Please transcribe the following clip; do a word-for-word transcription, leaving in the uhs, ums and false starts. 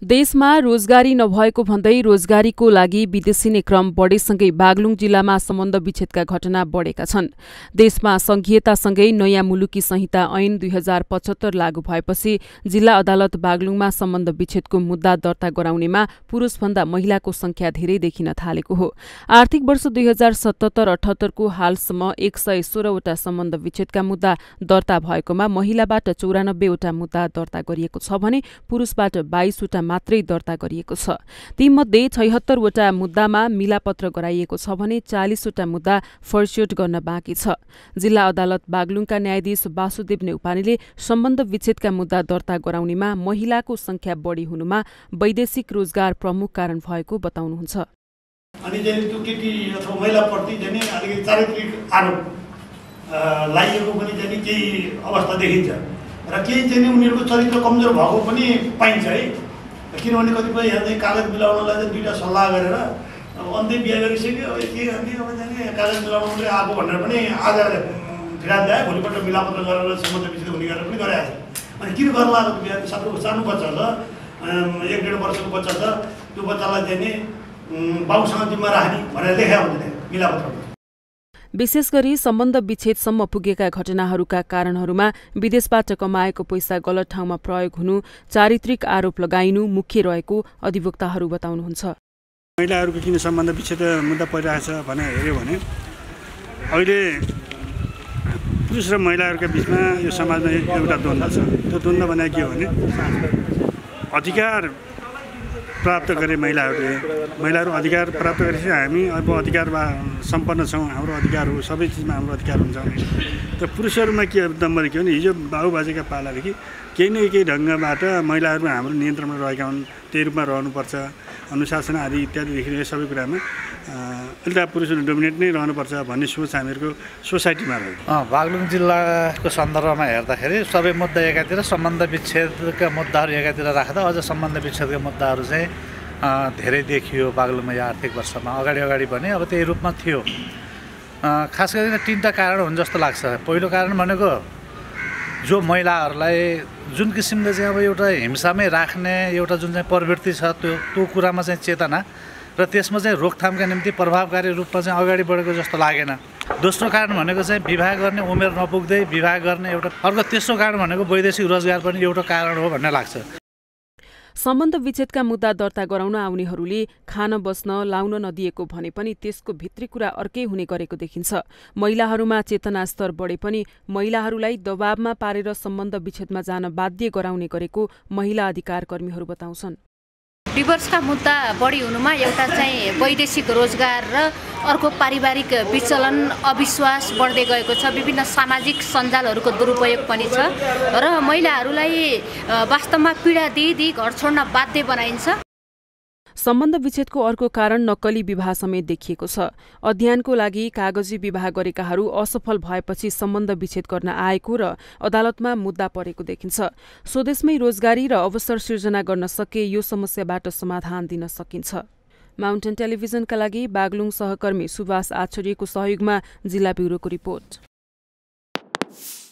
देशमा रोजगारी नभएको भन्दै रोजगारीको लागि विदेशिने क्रम बढेसँगै बागलुङ जिल्लामा सम्बन्ध विच्छेदका घटना बढेका छन्। देशमा संघीयतासँगै नयाँ मुलुकी संहिता ऐन दुई हजार पचहत्तर लागू भएपछि जिल्ला अदालत बागलुङमा सम्बन्ध विच्छेदको मुद्दा दर्ता गराउनेमा पुरूषभन्दा महिलाको संख्या धेरै देखिन थालेको हो। आर्थिक वर्ष दुई हजार सतहत्तर अठहत्तरको हालसम्म एक सय सोह्रवटा सम्बन्ध विच्छेदका मुद्दा दर्ता भएकोमा महिलाबाट चौरानब्बेवटा मुद्दा दर्ता गरिएको छ भने पुरूषबाट बाइसवटा मात्रै दर्ता गरिएको छ। तीमध्ये छयहत्तरवटा मुद्दामा मिलापत्र गराइएको छ भने चालिसवटा मुद्दा फर्स्योट गर्न बाँकी छ। जिल्ला अदालत बागलुङका न्यायाधीश वासुदेव नेउपानेले सम्बन्ध विच्छेदका मुद्दा दर्ता गराउनेमा महिलाको संख्या बढी हुनुमा वैदेशिक रोजगार प्रमुख कारण भएको बताउनुहुन्छ। अनि चाहिँ त्यो केटी अथवा महिलाप्रति चाहिँ अलिकति चारित्रिक आरोप लागेको पनि चाहिँ केही अवस्था देखिन्छ र केही चाहिँ उनीहरूको चरित्र कमजोर भएको पनि पाइन्छ है। किनभने कतिपय यहाँ चाहिँ कागज मिलाउनलाई चाहिँ दुईवटा सल्लाह गरेर अब अन्त्य बिहा गरिसक्यो, अब के गर्ने अब चाहिँ कागज मिलाउनु मात्रै आएको भनेर पनि आज फिर्ता ल्यायो, भोलिपल्ट मिलापत्र गरेर सम्बन्ध विच्छेद हुने गरेर पनि गराएको छ। अनि किन गर्न लाग्यो बिहा? सानो सानो बच्चा छ, एक डेढ वर्षको बच्चा छ, त्यो बच्चालाई चाहिँ नि बाउसँग जिम्मा राख्ने भनेर लेखा हुँदैन मिलापत्रमा। विशेष गरी सम्बन्ध विच्छेदसम्म पुगेका घटनाहरूका कारणहरूमा विदेशबाट कमाएको पैसा गलत ठाउँमा प्रयोग हुनु, चारित्रिक आरोप लगाइनु मुख्य रहेको अधिवक्ताहरू बताउनुहुन्छ। महिलाहरूको किन सम्बन्ध विच्छेद मुद्दा परिरहेछ भने हेऱ्यो भने अहिले पुरुष र महिलाहरूका बिचमा यो समाजमा एउटा द्वन्द्व छ। त्यो द्वन्द्व भने के हो भने अधिकार प्राप्त गरे महिलाहरूले महिलाहरू अधिकार प्राप्त गरेपछि हामी अब अधिकारमा सम्पन्न छौँ, हाम्रो अधिकार हो, सबै चिजमा हाम्रो अधिकार हुन्छ भने तर पुरुषहरूमा के दम्बरी के हो भने हिजो बाबुबाजेका पालादेखि केही न केही ढङ्गबाट महिलाहरू हाम्रो नियन्त्रणमा रहेका हुन्, त्यही रूपमा रहनुपर्छ, अनुशासन आदि इत्यादिदेखि सबै कुरामा एउटा पुरुषहरू डोमिनेट नै रहनुपर्छ भन्ने सोच हामीहरूको सोसाइटीमा रहेको। बागलुङ जिल्लाको सन्दर्भमा हेर्दाखेरि सबै मुद्दा एकातिर, सम्बन्ध विच्छेदका मुद्दाहरू एकातिर राख्दा अझ सम्बन्ध विच्छेदका मुद्दाहरू चाहिँ धेरै देखियो बागलुङमा यो आर्थिक वर्षमा। अगाडि अगाडि भने अब त्यही रूपमा थियो। खास गरी तिनवटा कारण हुन् जस्तो लाग्छ। पहिलो कारण भनेको जो महिलाहरूलाई जुन किसिमले चाहिँ अब एउटा हिंसामै राख्ने एउटा जुन चाहिँ प्रवृत्ति छ त्यो त्यो कुरामा चाहिँ चेतना र त्यसमा चाहिँ रोकथामका निम्ति प्रभावकारी रूपमा चाहिँ अगाडि बढेको जस्तो लागेन। दोस्रो कारण भनेको चाहिँ विवाह गर्ने उमेर नपुग्दै विवाह गर्ने एउटा अर्को तेस्रो कारण भनेको वैदेशिक रोजगार पनि एउटा कारण हो भन्ने लाग्छ। सम्बन्ध विच्छेदका मुद्दा दर्ता गराउन आउनेहरूले खान बस्न लाउन नदिएको भने पनि त्यसको भित्री कुरा अर्कै हुने गरेको देखिन्छ। महिलाहरूमा चेतना स्तर बढे पनि महिलाहरूलाई दबावमा पारेर सम्बन्ध विच्छेदमा जान बाध्य गराउने गरेको महिला अधिकार कर्मीहरू बताउँछन्। डिभोर्सका मुद्दा बढी हुनुमा एउटा चाहिँ वैदेशिक रोजगार र अर्को पारिवारिक विचलन अविश्वास बढ्दै गएको छ। विभिन्न सामाजिक सञ्जालहरूको दुरुपयोग पनि छ र महिलाहरूलाई वास्तवमा पीडा दिई दिई घर छोड्न बाध्य बनाइन्छ। सम्बन्ध विच्छेदको अर्को कारण नक्कली विवाह समेत देखिएको छ। अध्ययनको लागि कागजी विवाह गरेकाहरू असफल भएपछि सम्बन्ध विच्छेद गर्न आएको र अदालतमा मुद्दा परेको देखिन्छ। स्वदेशमै रोजगारी र अवसर सिर्जना गर्न सके यो समस्याबाट समाधान दिन सकिन्छ। माउन्टेन टेलिभिजनका लागि बागलुङ सहकर्मी सुभाष आचार्यको सहयोगमा जिल्ला ब्युरोको रिपोर्ट।